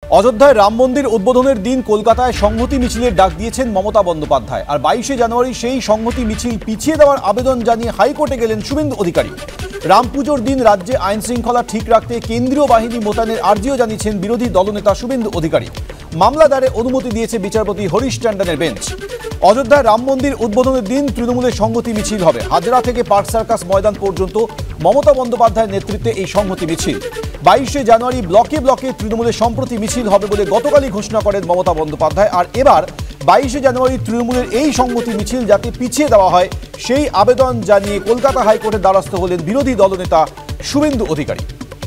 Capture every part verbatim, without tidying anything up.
অযোধ্যায় রাম মন্দির উদ্বোধনের দিন কলকাতায় সংহতি মিছিলের ডাক দিয়েছেন মমতা বন্দ্যোপাধ্যায়। আর বাইশে জানুয়ারি সেই সংহতি মিছিল পিছিয়ে দেওয়ার আবেদন জানিয়ে হাইকোর্টে গেলেন শুভেন্দু অধিকারী। রাম পুজোর দিন রাজ্যে আইন শৃঙ্খলা ঠিক রাখতে কেন্দ্রীয় বাহিনী মোতায়েনের আর্জিও জানিয়েছেন বিরোধী দলনেতা শুভেন্দু অধিকারী। মামলা দায়েরে অনুমতি দিয়েছে বিচারপতি হরিশ ট্যান্ডনের বেঞ্চ। অযোধ্যায় রাম মন্দির উদ্বোধনের দিন তৃণমূলের সংহতি মিছিল হবে। হাজরা থেকে পার্ক সার্কাস ময়দান পর্যন্ত মমতা বন্দ্যোপাধ্যায়ের নেতৃত্বে এই সংহতি মিছিল। বাইশে জানুয়ারি ব্লকে ব্লকে তৃণমূলের সম্প্রতি মিছিল হবে বলে গতকালই ঘোষণা করেন মমতা বন্দ্যোপাধ্যায়। আর এবার বাইশে জানুয়ারি তৃণমূলের এই সংহতি মিছিল যাতে পিছিয়ে দেওয়া হয় সেই আবেদন জানিয়ে কলকাতা হাইকোর্টের দ্বারস্থ হলেন বিরোধী দলনেতা শুভেন্দু অধিকারী।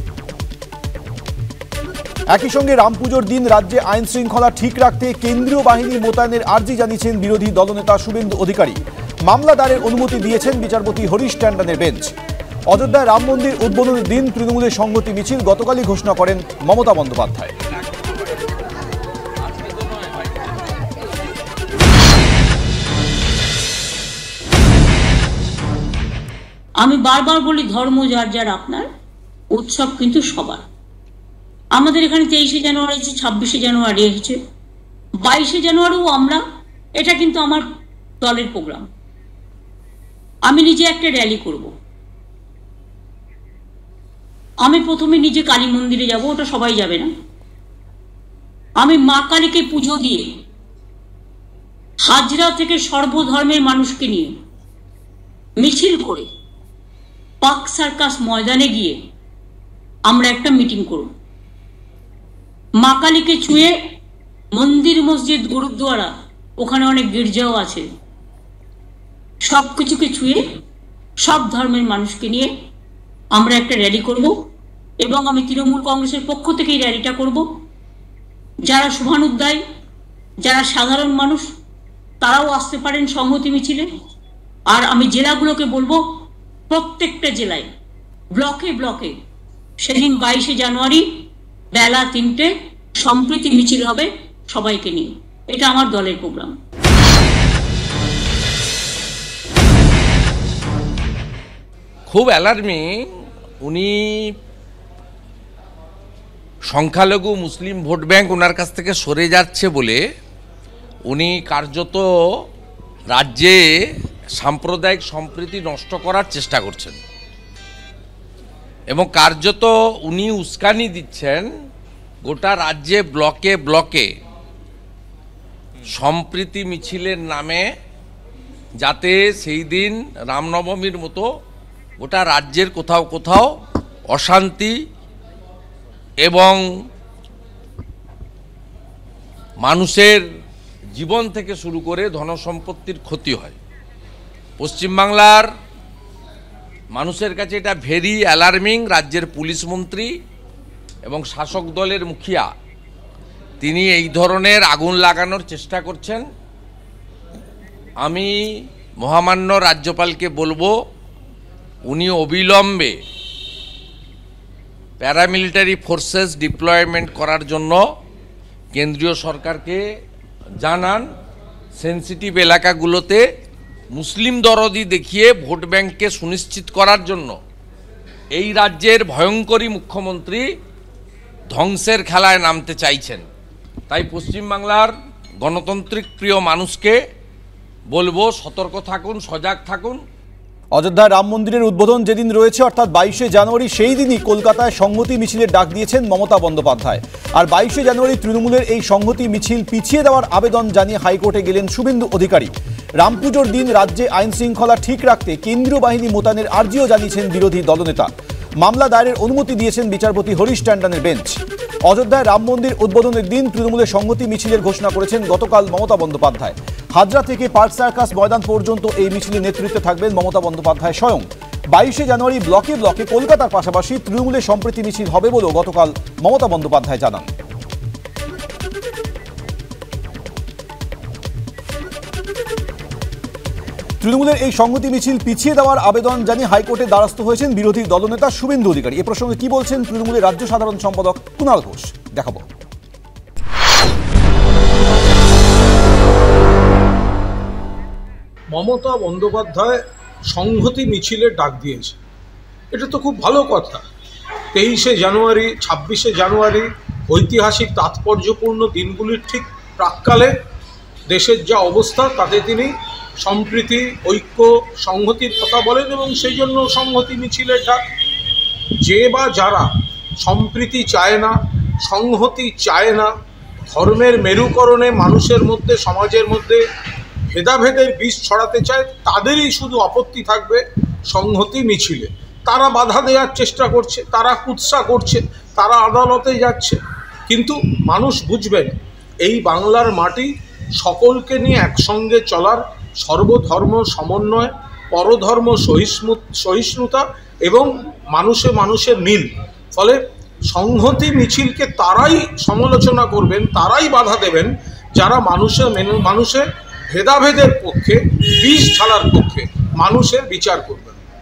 একই সঙ্গে রাম পুজোর দিন রাজ্যে আইন শৃঙ্খলা ঠিক রাখতে কেন্দ্রীয় বাহিনী মোতায়েনের আর্জি জানিয়েছেন বিরোধী দলনেতা শুভেন্দু অধিকারী। মামলা দায়েরের অনুমতি দিয়েছেন বিচারপতি হরিশ ট্যান্ডনের বেঞ্চ। অযোধ্যায় রাম মন্দির উদ্বোধনের দিন তৃণমূলের সংহতি মিছিল গতকালই ঘোষণা করেন মমতা বন্দ্যোপাধ্যায়। আমি বারবার বলি, ধর্ম যার যার আপনার, উৎসব কিন্তু সবার। আমাদের এখানে তেইশে জানুয়ারি আছে, ছাব্বিশে জানুয়ারি এসেছে, বাইশে জানুয়ারিও আমরা, এটা কিন্তু আমার দলের প্রোগ্রাম। আমি নিজে একটা র্যালি করব, আমি প্রথমে নিজে কালী মন্দিরে যাব, ওটা সবাই যাবে না। আমি মা কালীকে পুজো দিয়ে হাজরা থেকে সর্বধর্মের মানুষকে নিয়ে মিছিল করে পার্ক সার্কাস ময়দানে গিয়ে আমরা একটা মিটিং করব। মা কালীকে ছুঁয়ে মন্দির, মসজিদ, গুরুদ্বারা, ওখানে অনেক গির্জাও আছে, সব কিছুকে ছুঁয়ে সব ধর্মের মানুষকে নিয়ে আমরা একটা র্যালি করব। এবং আমি তৃণমূল কংগ্রেসের পক্ষ থেকে এই র্যালিটা করব। যারা শুভানুধ্যায়ী, যারা সাধারণ মানুষ, তারাও আসতে পারেন সংহতি মিছিলে। আর আমি জেলাগুলোকে বলবো, প্রত্যেকটা জেলায় ব্লকে ব্লকে সেদিন বাইশে জানুয়ারি বেলা তিনটে সম্প্রীতি মিছিল হবে সবাইকে নিয়ে। এটা আমার দলের প্রোগ্রাম। খুব অ্যালার্মিং। উনি সংখ্যালঘু মুসলিম ভোট ব্যাংক ওনার কাছ থেকে সরে যাচ্ছে বলে উনি কার্যত রাজ্যে সাম্প্রদায়িক সম্প্রীতি নষ্ট করার চেষ্টা করছেন এবং কার্যত উনি উস্কানি দিচ্ছেন গোটা রাজ্যে ব্লকে ব্লকে সম্প্রীতি মিছিলের নামে, যাতে সেই দিন রামনবমীর মতো গোটা রাজ্যের কোথাও কোথাও অশান্তি এবং মানুষের জীবন থেকে শুরু করে ধনসম্পত্তির ক্ষতি হয়। পশ্চিমবাংলার মানুষের কাছে এটা ভেরি অ্যালার্মিং। রাজ্যের পুলিশ মন্ত্রী এবং শাসক দলের মুখিয়া তিনি এই ধরনের আগুন লাগানোর চেষ্টা করছেন। আমি মহামান্য রাজ্যপালকে বলবো, উনি অবিলম্বে প্যারামিলিটারি ফোর্সেস ডিপ্লয়মেন্ট করার জন্য কেন্দ্রীয় সরকারকে জানান। সেন্সিটিভ এলাকাগুলোতে মুসলিম দরদি দেখিয়ে ভোট ব্যাংককে সুনিশ্চিত করার জন্য এই রাজ্যের ভয়ঙ্করী মুখ্যমন্ত্রী ধ্বংসের খেলায় নামতে চাইছেন। তাই পশ্চিমবাংলার গণতান্ত্রিক প্রিয় মানুষকে বলবো, সতর্ক থাকুন, সজাগ থাকুন। অযোধ্যায় রাম মন্দিরের উদ্বোধন যেদিন রয়েছে অর্থাৎ বাইশে জানুয়ারি, সেই দিনই কলকাতায় সংহতি মিছিলের ডাক দিয়েছেন মমতা বন্দ্যোপাধ্যায়। আর বাইশে জানুয়ারি তৃণমূলের এই সংহতি মিছিল পিছিয়ে দেওয়ার আবেদন জানিয়ে হাইকোর্টে গেলেন শুভেন্দু অধিকারী। রাম পুজোর দিন রাজ্যে আইন শৃঙ্খলা ঠিক রাখতে কেন্দ্রীয় বাহিনী মোতায়েনের আর্জিও জানিয়েছেন বিরোধী দলনেতা। মামলা দায়েরের অনুমতি দিয়েছেন বিচারপতি হরিশ ট্যান্ডনের বেঞ্চ। অযোধ্যায় রাম মন্দির উদ্বোধনের দিন তৃণমূলের সংহতি মিছিলের ঘোষণা করেছেন গতকাল মমতা বন্দ্যোপাধ্যায়। হাজরা থেকে পার্ক সার্কাস ময়দান পর্যন্ত এই মিছিলের নেতৃত্বে থাকবেন মমতা বন্দ্যোপাধ্যায় স্বয়ং। বাইশে জানুয়ারি ব্লকে ব্লকে কলকাতার পাশাপাশি তৃণমূলের সম্প্রীতি মিছিল হবে বলেও গতকাল মমতা বন্দ্যোপাধ্যায় জানান। তৃণমূলের এই সংহতি মিছিল পিছিয়ে দেওয়ার আবেদন জানিয়ে হাইকোর্টে দ্বারস্থ হয়েছেন বিরোধী দলনেতা শুভেন্দু অধিকারী। এ প্রসঙ্গে কি বলছেন তৃণমূলের রাজ্য সাধারণ সম্পাদক কুণাল ঘোষ, দেখাবো। মমতা বন্দ্যোপাধ্যায় সংহতি মিছিলের ডাক দিয়েছে, এটা তো খুব ভালো কথা। তেইশে জানুয়ারি, ছাব্বিশে জানুয়ারি ঐতিহাসিক তাৎপর্যপূর্ণ দিনগুলির ঠিক প্রাক্কালে দেশের যা অবস্থা তাতে তিনি সম্প্রীতি, ঐক্য, সংহতির কথা বলেন এবং সেই জন্য সংহতি মিছিলের ডাক। যে বা যারা সম্প্রীতি চায় না, সংহতি চায় না, ধর্মের মেরুকরণে মানুষের মধ্যে, সমাজের মধ্যে ভেদাভেদের বিষ ছড়াতে চায়, তাদেরই শুধু আপত্তি থাকবে সংহতি মিছিলে। তারা বাধা দেওয়ার চেষ্টা করছে, তারা কুৎসা করছে, তারা আদালতে যাচ্ছে, কিন্তু মানুষ বুঝবেন এই বাংলার মাটি সকলকে নিয়ে একসঙ্গে চলার, সর্বধর্ম সমন্বয়, পরধর্ম সহিষ্ণু সহিষ্ণুতা এবং মানুষে মানুষের মিল। ফলে সংহতি মিছিলকে তারাই সমালোচনা করবেন, তারাই বাধা দেবেন যারা মানুষের মানুষের ভেদাভেদের পক্ষে, বিষ ঢালার পক্ষে, মানুষের বিচার করবেন।